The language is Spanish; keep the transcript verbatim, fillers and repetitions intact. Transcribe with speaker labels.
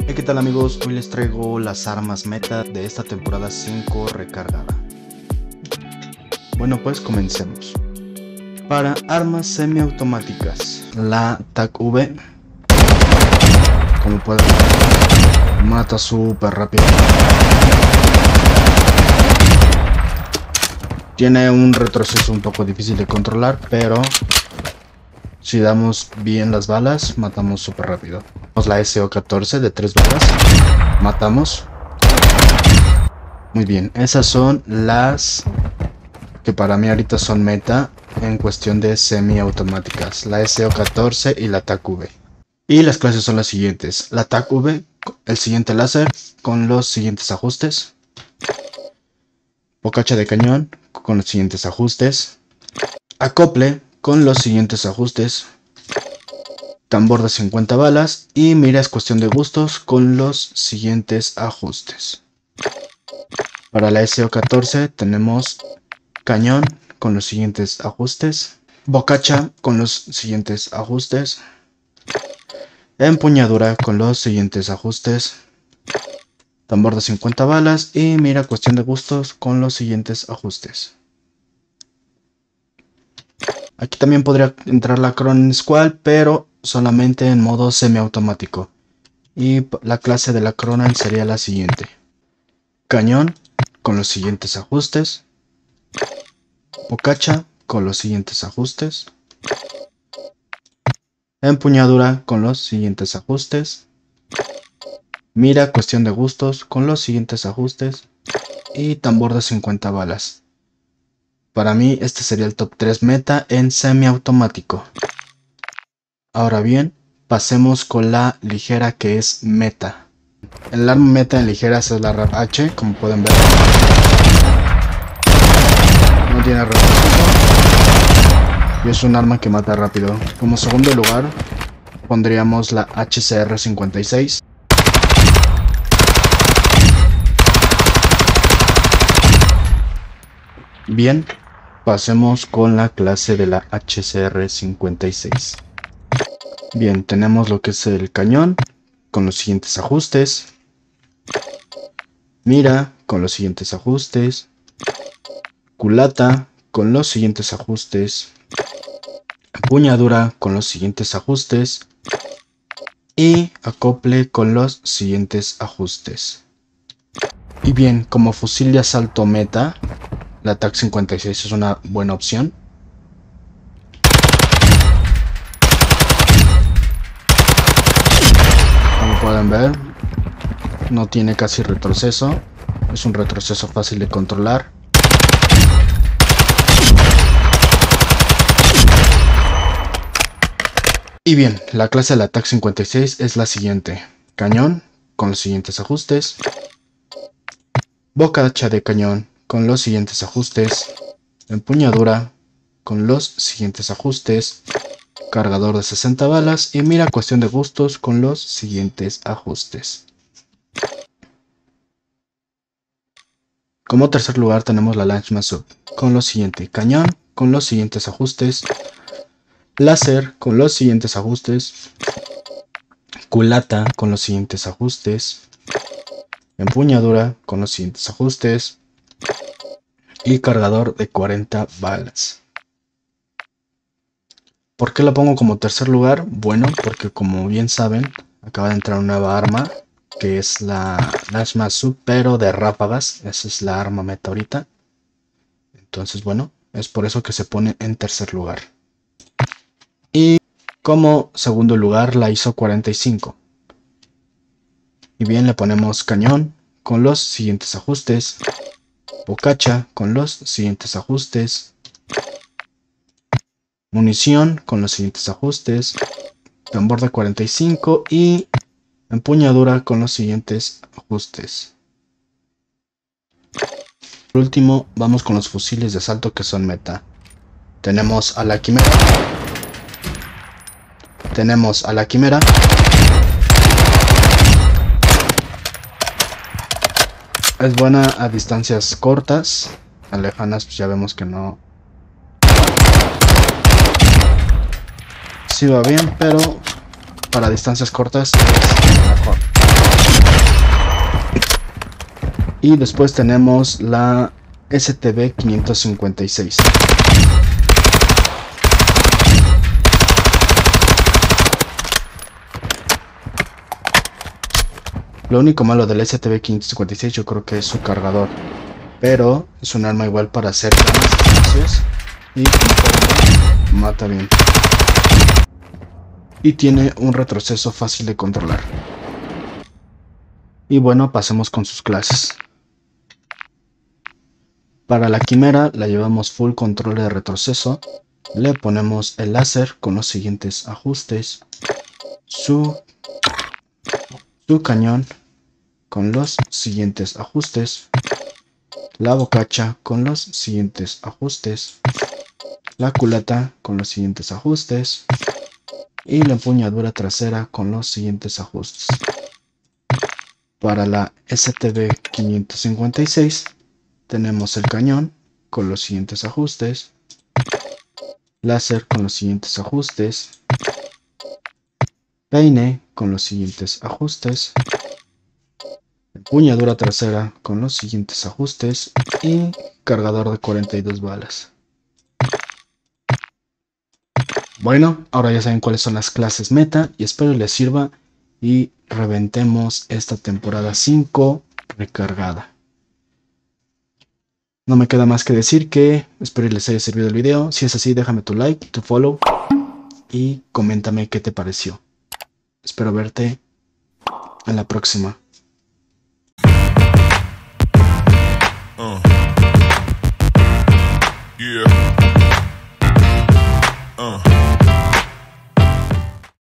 Speaker 1: Hey, ¿qué tal amigos? Hoy les traigo las armas meta de esta temporada cinco recargada. Bueno, pues comencemos. Para armas semiautomáticas, la T A C V, como pueden ver, mata súper rápido. Tiene un retroceso un poco difícil de controlar, pero si damos bien las balas, matamos súper rápido. Tenemos la S O catorce de tres balas, matamos. Muy bien, esas son las que para mí ahorita son meta en cuestión de semiautomáticas, la S O catorce y la T A C V. Y las clases son las siguientes: la T A C V, el siguiente láser con los siguientes ajustes, bocacha de cañón con los siguientes ajustes, acople con los siguientes ajustes, tambor de cincuenta balas y mira es cuestión de gustos con los siguientes ajustes. Para la S O catorce tenemos cañón con los siguientes ajustes, bocacha con los siguientes ajustes, empuñadura con los siguientes ajustes, tambor de cincuenta balas y mira cuestión de gustos con los siguientes ajustes. Aquí también podría entrar la Cronen Squall, pero solamente en modo semiautomático. Y la clase de la Cronen sería la siguiente: cañón con los siguientes ajustes, bocacha con los siguientes ajustes, empuñadura con los siguientes ajustes, mira cuestión de gustos con los siguientes ajustes y tambor de cincuenta balas. Para mí este sería el top tres meta en semiautomático. Ahora bien, pasemos con la ligera, que es meta. El arma meta en ligeras es la R A P H, como pueden ver. No tiene retroceso y es un arma que mata rápido. Como segundo lugar pondríamos la H C R cincuenta y seis. Bien, pasemos con la clase de la H C R cincuenta y seis. Bien, tenemos lo que es el cañón con los siguientes ajustes, mira con los siguientes ajustes, culata con los siguientes ajustes, empuñadura con los siguientes ajustes y acople con los siguientes ajustes. Y bien, como fusil de asalto meta, la T A C cincuenta y seis es una buena opción. Como pueden ver, no tiene casi retroceso, es un retroceso fácil de controlar. Y bien, la clase de la T A C cincuenta y seis es la siguiente: cañón con los siguientes ajustes, bocacha de cañón con los siguientes ajustes, empuñadura con los siguientes ajustes, cargador de sesenta balas y mira cuestión de gustos con los siguientes ajustes. Como tercer lugar tenemos la Launchman Sub con lo siguiente: cañón con los siguientes ajustes, láser con los siguientes ajustes, culata con los siguientes ajustes, empuñadura con los siguientes ajustes y cargador de cuarenta balas. ¿Por qué la pongo como tercer lugar? Bueno, porque como bien saben, acaba de entrar una nueva arma, que es la Launchman Sub, pero de ráfagas. Esa es la arma meta ahorita. Entonces, bueno, es por eso que se pone en tercer lugar. Y como segundo lugar la I S O cuarenta y cinco. Y bien, le ponemos cañón con los siguientes ajustes, bocacha con los siguientes ajustes, munición con los siguientes ajustes, tambor de cuarenta y cinco y empuñadura con los siguientes ajustes. Por último, vamos con los fusiles de asalto que son meta. Tenemos a la Quimera. Tenemos a la Quimera. Es buena a distancias cortas, a lejanas pues ya vemos que no. Sí va bien, pero para distancias cortas es mejor. Y después tenemos la S T B quinientos cincuenta y seis. Lo único malo del S T B quinientos cincuenta y seis yo creo que es su cargador, pero es un arma igual para hacer grandes distancias y como mata bien. Y tiene un retroceso fácil de controlar. Y bueno, pasemos con sus clases. Para la quimera la llevamos full control de retroceso. Le ponemos el láser con los siguientes ajustes. Su, su cañón con los siguientes ajustes. La bocacha con los siguientes ajustes. La culata con los siguientes ajustes. Y la empuñadura trasera con los siguientes ajustes. Para la S T B quinientos cincuenta y seis tenemos el cañón con los siguientes ajustes, láser con los siguientes ajustes, peine con los siguientes ajustes, empuñadura trasera con los siguientes ajustes y cargador de cuarenta y dos balas. Bueno, ahora ya saben cuáles son las clases meta y espero les sirva y reventemos esta temporada cinco recargada. No me queda más que decir que espero les haya servido el video. Si es así, déjame tu like, tu follow y coméntame qué te pareció. Espero verte en la próxima.
Speaker 2: Uh. Yeah.